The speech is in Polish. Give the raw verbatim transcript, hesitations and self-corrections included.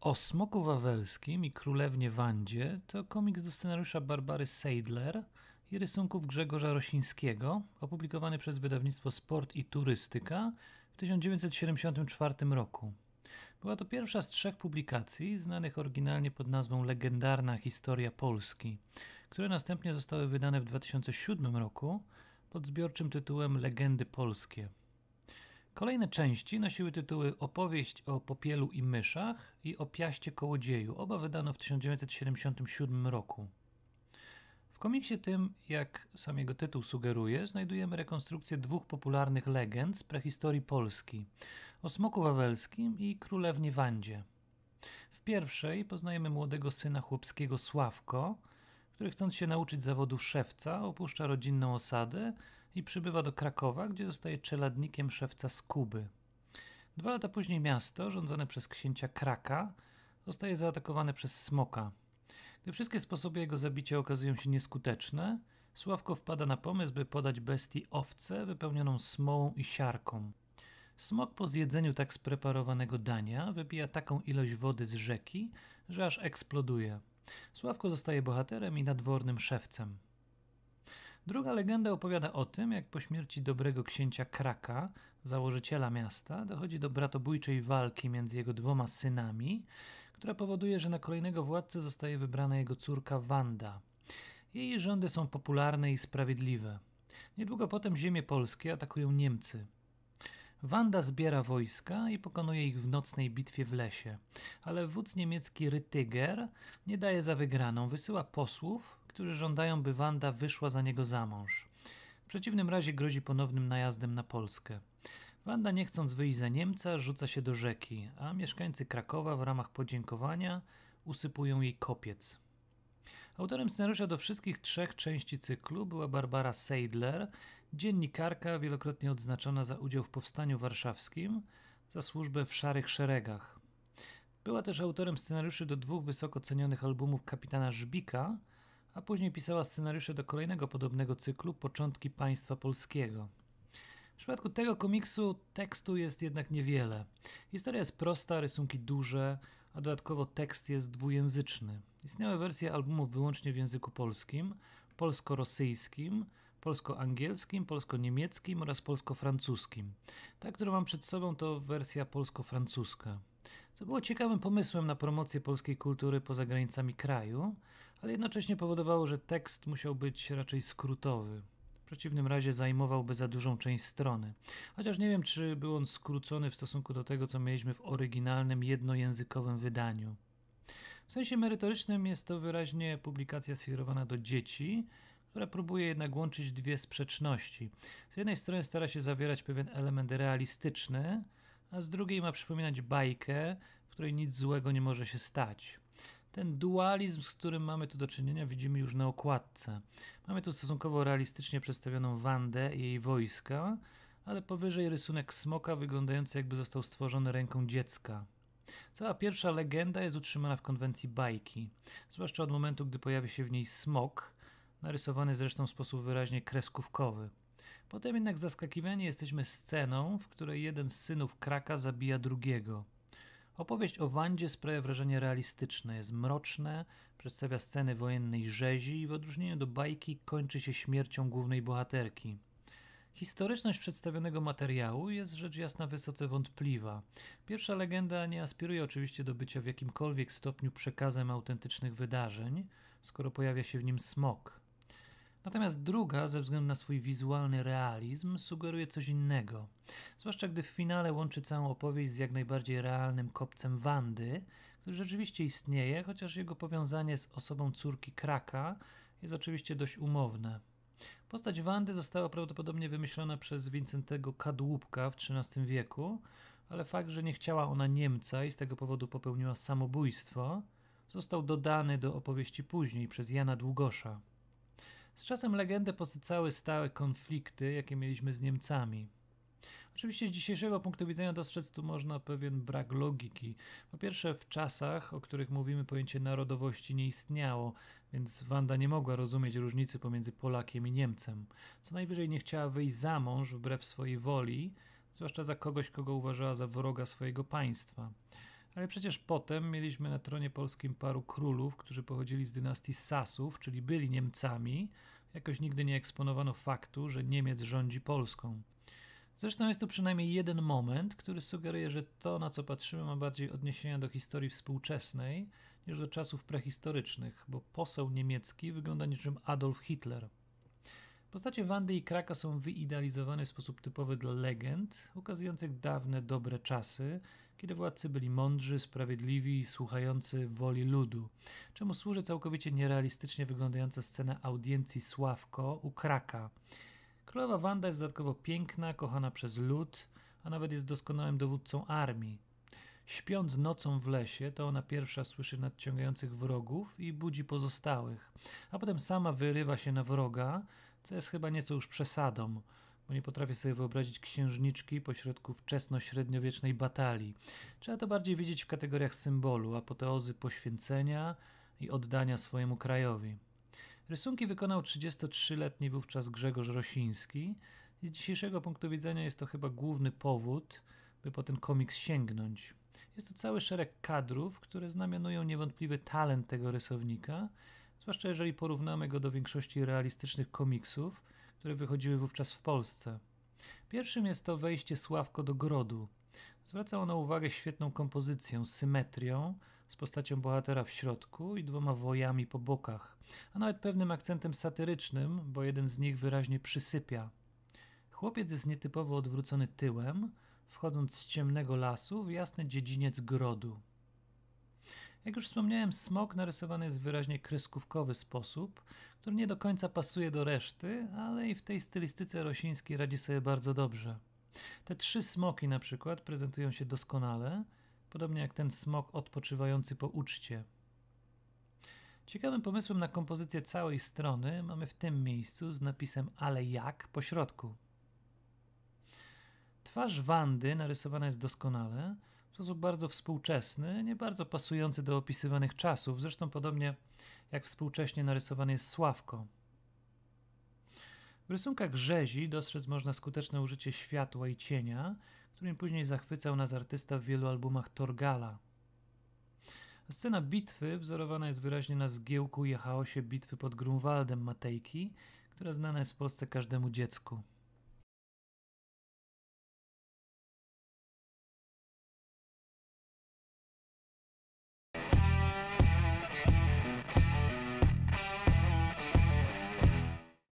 O Smoku Wawelskim i Królewnie Wandzie to komiks do scenariusza Barbary Seidler i rysunków Grzegorza Rosińskiego, opublikowany przez wydawnictwo Sport i Turystyka w tysiąc dziewięćset siedemdziesiątym czwartym roku. Była to pierwsza z trzech publikacji znanych oryginalnie pod nazwą Legendarna Historia Polski, które następnie zostały wydane w dwa tysiące siódmym roku pod zbiorczym tytułem Legendy Polskie. Kolejne części nosiły tytuły Opowieść o Popielu i Myszach i O Piaście Kołodzieju. Oba wydano w tysiąc dziewięćset siedemdziesiątym siódmym roku. W komiksie tym, jak sam jego tytuł sugeruje, znajdujemy rekonstrukcję dwóch popularnych legend z prehistorii Polski: o Smoku Wawelskim i Królewnie Wandzie. W pierwszej poznajemy młodego syna chłopskiego Sławko, który chcąc się nauczyć zawodu szewca, opuszcza rodzinną osadę i przybywa do Krakowa, gdzie zostaje czeladnikiem szewca Skuby. Dwa lata później miasto, rządzone przez księcia Kraka, zostaje zaatakowane przez smoka. Gdy wszystkie sposoby jego zabicia okazują się nieskuteczne, Sławko wpada na pomysł, by podać bestii owcę wypełnioną smołą i siarką. Smok po zjedzeniu tak spreparowanego dania wypija taką ilość wody z rzeki, że aż eksploduje. Sławko zostaje bohaterem i nadwornym szewcem. Druga legenda opowiada o tym, jak po śmierci dobrego księcia Kraka, założyciela miasta, dochodzi do bratobójczej walki między jego dwoma synami, która powoduje, że na kolejnego władcę zostaje wybrana jego córka Wanda. Jej rządy są popularne i sprawiedliwe. Niedługo potem ziemie polskie atakują Niemcy. Wanda zbiera wojska i pokonuje ich w nocnej bitwie w lesie, ale wódz niemiecki Rytyger nie daje za wygraną, wysyła posłów, którzy żądają, by Wanda wyszła za niego za mąż. W przeciwnym razie grozi ponownym najazdem na Polskę. Wanda, nie chcąc wyjść za Niemca, rzuca się do rzeki, a mieszkańcy Krakowa w ramach podziękowania usypują jej kopiec. Autorem scenariusza do wszystkich trzech części cyklu była Barbara Seidler, dziennikarka wielokrotnie odznaczona za udział w Powstaniu Warszawskim, za służbę w Szarych Szeregach. Była też autorem scenariuszy do dwóch wysoko cenionych albumów Kapitana Żbika, a później pisała scenariusze do kolejnego podobnego cyklu Początki Państwa Polskiego. W przypadku tego komiksu tekstu jest jednak niewiele. Historia jest prosta, rysunki duże, a dodatkowo tekst jest dwujęzyczny. Istniały wersje albumów wyłącznie w języku polskim, polsko-rosyjskim, polsko-angielskim, polsko-niemieckim oraz polsko-francuskim. Ta, którą mam przed sobą, to wersja polsko-francuska. Co było ciekawym pomysłem na promocję polskiej kultury poza granicami kraju, ale jednocześnie powodowało, że tekst musiał być raczej skrótowy. W przeciwnym razie zajmowałby za dużą część strony. Chociaż nie wiem, czy był on skrócony w stosunku do tego, co mieliśmy w oryginalnym, jednojęzykowym wydaniu. W sensie merytorycznym jest to wyraźnie publikacja skierowana do dzieci, która próbuje jednak łączyć dwie sprzeczności. Z jednej strony stara się zawierać pewien element realistyczny, a z drugiej ma przypominać bajkę, w której nic złego nie może się stać. Ten dualizm, z którym mamy tu do czynienia, widzimy już na okładce. Mamy tu stosunkowo realistycznie przedstawioną Wandę i jej wojska, ale powyżej rysunek smoka wyglądający, jakby został stworzony ręką dziecka. Cała pierwsza legenda jest utrzymana w konwencji bajki, zwłaszcza od momentu, gdy pojawia się w niej smok, narysowany zresztą w sposób wyraźnie kreskówkowy. Potem jednak zaskakiwani jesteśmy sceną, w której jeden z synów Kraka zabija drugiego. Opowieść o Wandzie sprawia wrażenie realistyczne, jest mroczne, przedstawia sceny wojennej rzezi i w odróżnieniu do bajki kończy się śmiercią głównej bohaterki. Historyczność przedstawionego materiału jest rzecz jasna wysoce wątpliwa. Pierwsza legenda nie aspiruje oczywiście do bycia w jakimkolwiek stopniu przekazem autentycznych wydarzeń, skoro pojawia się w nim smok. Natomiast druga, ze względu na swój wizualny realizm, sugeruje coś innego. Zwłaszcza gdy w finale łączy całą opowieść z jak najbardziej realnym kopcem Wandy, który rzeczywiście istnieje, chociaż jego powiązanie z osobą córki Kraka jest oczywiście dość umowne. Postać Wandy została prawdopodobnie wymyślona przez Wincentego Kadłubka w trzynastym wieku, ale fakt, że nie chciała ona Niemca i z tego powodu popełniła samobójstwo, został dodany do opowieści później przez Jana Długosza. Z czasem legendę posycały stałe konflikty, jakie mieliśmy z Niemcami. Oczywiście z dzisiejszego punktu widzenia dostrzec tu można pewien brak logiki. Po pierwsze, w czasach, o których mówimy, pojęcie narodowości nie istniało, więc Wanda nie mogła rozumieć różnicy pomiędzy Polakiem i Niemcem. Co najwyżej nie chciała wyjść za mąż wbrew swojej woli, zwłaszcza za kogoś, kogo uważała za wroga swojego państwa. Ale przecież potem mieliśmy na tronie polskim paru królów, którzy pochodzili z dynastii Sasów, czyli byli Niemcami. Jakoś nigdy nie eksponowano faktu, że Niemiec rządzi Polską. Zresztą jest to przynajmniej jeden moment, który sugeruje, że to, na co patrzymy, ma bardziej odniesienia do historii współczesnej niż do czasów prehistorycznych, bo poseł niemiecki wygląda niczym Adolf Hitler. Postacie Wandy i Kraka są wyidealizowane w sposób typowy dla legend, ukazujących dawne, dobre czasy, kiedy władcy byli mądrzy, sprawiedliwi i słuchający woli ludu, czemu służy całkowicie nierealistycznie wyglądająca scena audiencji Sławko u Kraka. Królowa Wanda jest dodatkowo piękna, kochana przez lud, a nawet jest doskonałym dowódcą armii. Śpiąc nocą w lesie, to ona pierwsza słyszy nadciągających wrogów i budzi pozostałych, a potem sama wyrywa się na wroga, co jest chyba nieco już przesadą, bo nie potrafię sobie wyobrazić księżniczki pośrodku wczesno-średniowiecznej batalii. Trzeba to bardziej widzieć w kategoriach symbolu, apoteozy poświęcenia i oddania swojemu krajowi. Rysunki wykonał trzydziestotrzyletni wówczas Grzegorz Rosiński i z dzisiejszego punktu widzenia jest to chyba główny powód, by po ten komiks sięgnąć. Jest to cały szereg kadrów, które znamionują niewątpliwy talent tego rysownika, zwłaszcza jeżeli porównamy go do większości realistycznych komiksów, które wychodziły wówczas w Polsce. Pierwszym jest to wejście Sławko do grodu. Zwraca ono uwagę świetną kompozycją, symetrią, z postacią bohatera w środku i dwoma wojami po bokach, a nawet pewnym akcentem satyrycznym, bo jeden z nich wyraźnie przysypia. Chłopiec jest nietypowo odwrócony tyłem, wchodząc z ciemnego lasu w jasny dziedziniec grodu. Jak już wspomniałem, smok narysowany jest w wyraźnie kreskówkowy sposób, który nie do końca pasuje do reszty, ale i w tej stylistyce Rosiński radzi sobie bardzo dobrze. Te trzy smoki na przykład prezentują się doskonale, podobnie jak ten smok odpoczywający po uczcie. Ciekawym pomysłem na kompozycję całej strony mamy w tym miejscu z napisem ale jak po środku. Twarz Wandy narysowana jest doskonale, w sposób bardzo współczesny, nie bardzo pasujący do opisywanych czasów, zresztą podobnie jak współcześnie narysowany jest Sławko. W rysunkach rzezi dostrzec można skuteczne użycie światła i cienia, którym później zachwycał nas artysta w wielu albumach Torgala. A scena bitwy wzorowana jest wyraźnie na zgiełku i chaosie bitwy pod Grunwaldem Matejki, która znana jest w Polsce każdemu dziecku.